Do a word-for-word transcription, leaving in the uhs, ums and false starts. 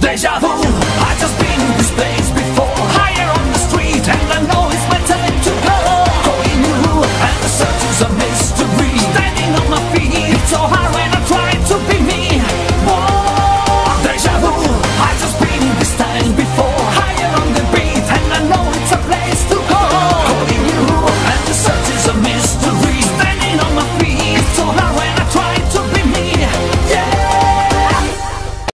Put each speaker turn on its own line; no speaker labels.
Deja vu, I've just been this place before. Higher on the street, and I know it's my time to go. Going new, and the search is amazing.